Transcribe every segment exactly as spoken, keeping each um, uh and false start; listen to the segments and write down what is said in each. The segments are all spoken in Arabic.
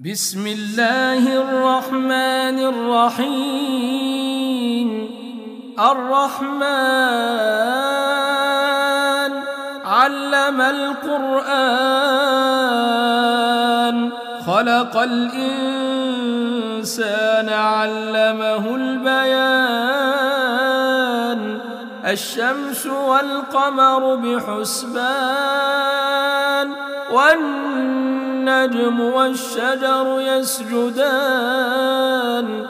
بسم الله الرحمن الرحيم. الرحمن علم القرآن، خلق الإنسان علمه البيان. الشمس والقمر بحسبان، والنجم والشجر يسجدان.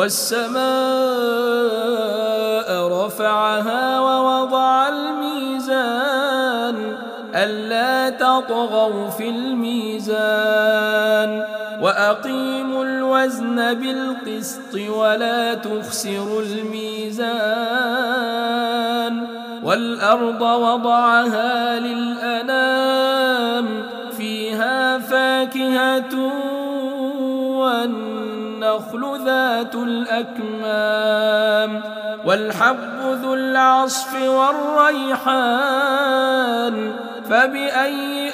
والسماء رفعها ووضع الميزان، ألا تطغوا في الميزان. وأقيموا الوزن بالقسط ولا تخسروا الميزان. والأرض وضعها للأنام، فيها فاكهة والنخل ذات الأكمام. والحب ذو العصف والريحان، فبأي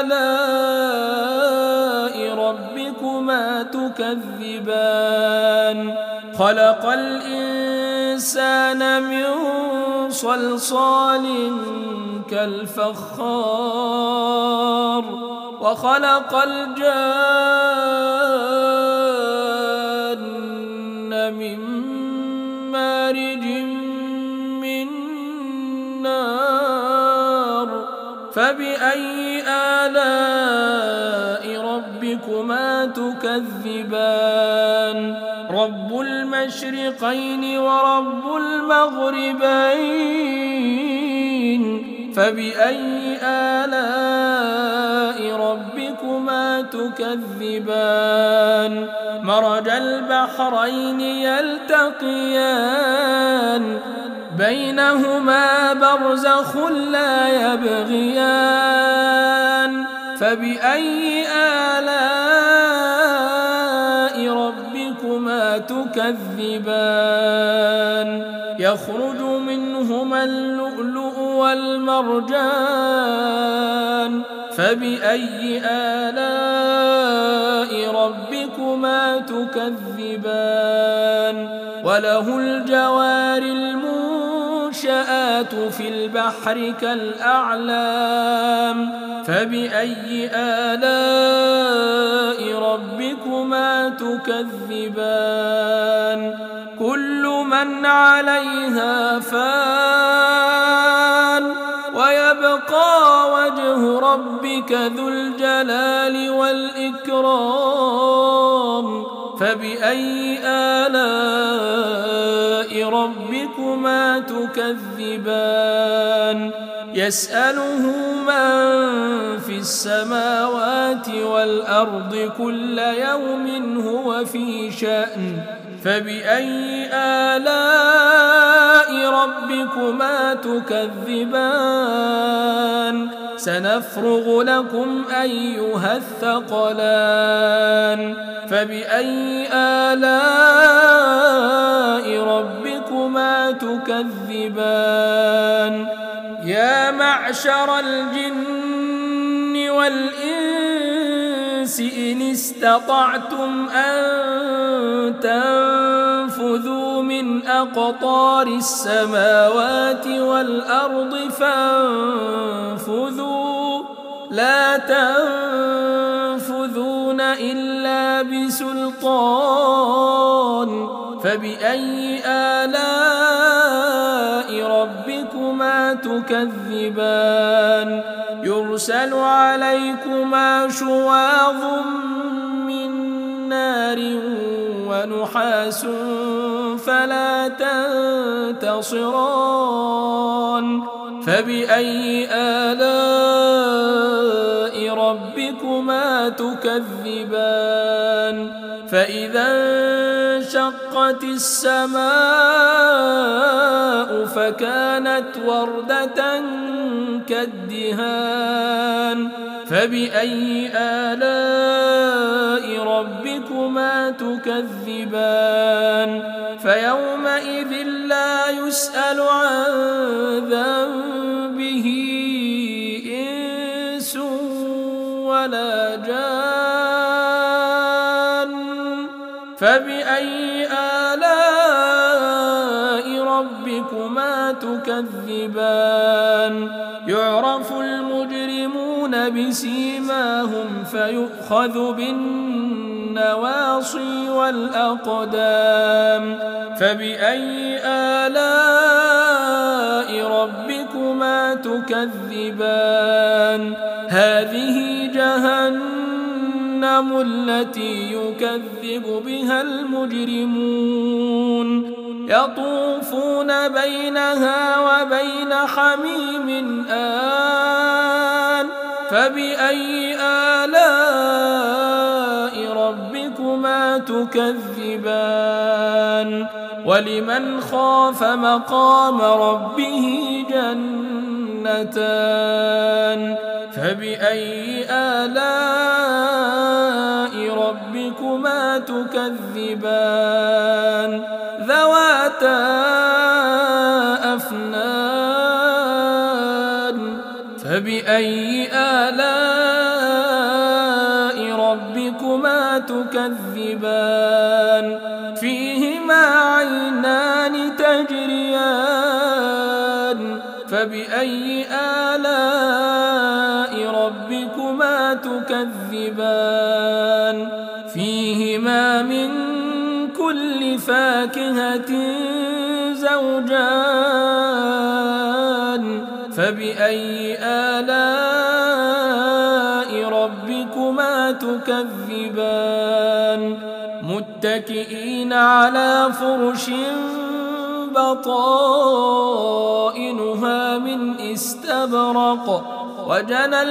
آلاء ربكما تكذبان. خلق الإنسان من صلصال كالفخار، وخلق الجان من مارج من نار. فبأي آلاء ربكما تكذبان. رب المشرقين ورب المغربين، فبأي آلاء ربكما تكذبان. مرج البحرين يلتقيان، بينهما برزخ لا يبغيان. فبأي آلاء ربكما تكذبان. يخرج منهما اللؤلؤ والمرجان، فبأي آلاء ربكما تكذبان. وله الجوار المنشآت في البحر كالأعلام، فبأي آلاء ربكما تكذبان. كل من عليها فان، ويبقى وجه ربك ذو الجلال والإكرام. فبأي آلاء ربكما تكذبان. يسأله من في السماوات والأرض كل يوم هو في شأن. فبأي آلاء ربكما تكذبان. سنفرغ لكم أيها الثقلان. فبأي آلاء ربكما تكذبان. يا معشر الجن والإنس إن استطعتم أن تنفذوا من أقطار السماوات والأرض فانفذوا، لا تنفذون إلا بسلطان. فبأي آلاء ربكما تكذبان. يرسل عليكما شواظ من نار ونحاس فلا تنتصران. فبأي آلاء ربكما تكذبان. فإذا انشقت السماء فكانت وردة كالدهان. فبأي آلاء ربكما تكذبان. فيومئذ لا يسأل عن ذنبه إنس ولا جان. فبأي آلاء ربكما تكذبان يعرف المجرمون بسيماهم فيؤخذ بالنواصي والأقدام فبأي آلاء ربكما تكذبان هذه جهنم التي يكذب بها المجرمون يطوفون بينها وبين حميم آن فبأي آلاء ربكما تكذبان ولمن خاف مقام ربه جنتان فبأي آلاء ربكما تكذبان ذواتا أفنان فبأي آلاء ربكما تكذبان فيهما عينان تجريان فبأي آلاء ربكما تكذبان فيهما من كل فاكهة زوجان فبأي آلاء ربكما تكذبان متكئين على فرش بطائنها من استبرق وجنى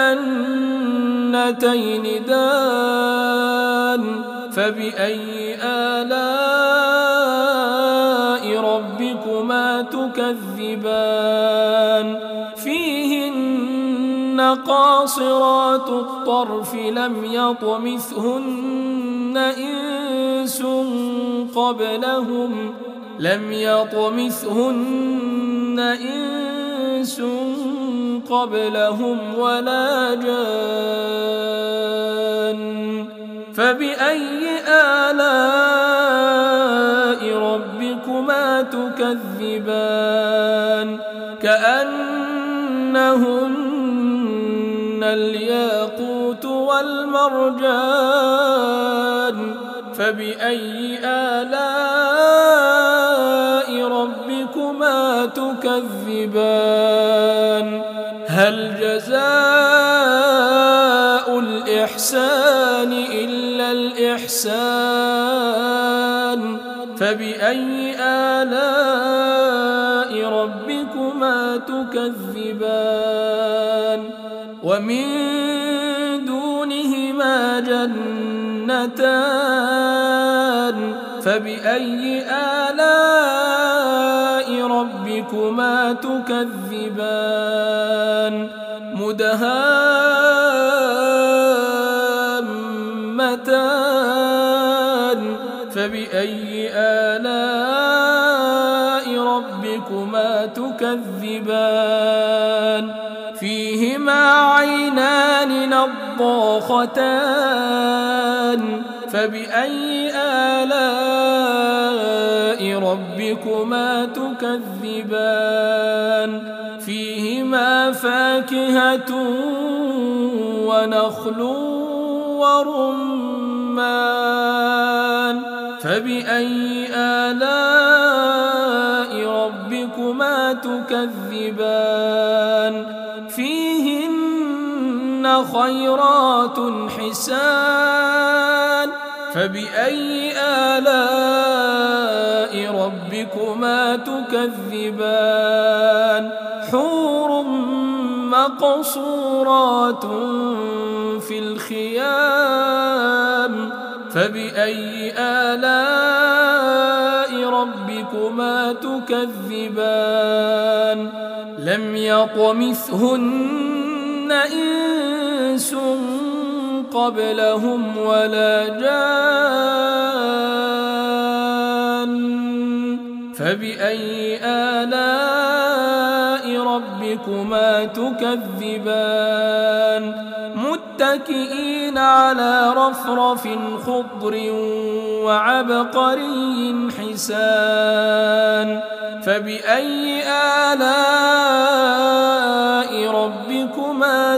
الجنتين دان فبأي آلاء ربكما تكذبان فيهن قاصرات الطرف لم يطمثهن إنس قبلهم لم يطمثهن إنس قبلهم ولا جان فبأي آلاء ربكما تكذبان كأنهن الياقوت والمرجان فبأي آلاء ربكما تكذبان هل جزاء الإحسان إلا الإحسان فبأي آلاء ربكما تكذبان ومن دونهما جنتان فبأي آلاء ربكما تكذبان مدهامتان فبأي آلاء ربكما تكذبان فيهما عينان نضاختان فبأي آلاء ربكما تكذبان فيهما فاكهة ونخل ورمان فبأي آلاء ربكما تكذبان فيهن خيرات حسان فبأي آلاء ربكما تكذبان حور مقصورات في الخيام فبأي آلاء ربكما تكذبان لم يطمثهن إنس قبلهم ولا جان فبأي آلاء ربكما تكذبان متكئين على رفرف خضر وعبقري حسان فبأي آلاء ربكما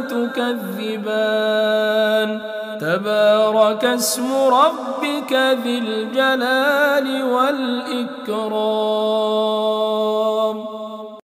تكذبان تبارك اسم ربك ذي الجلال والإكرام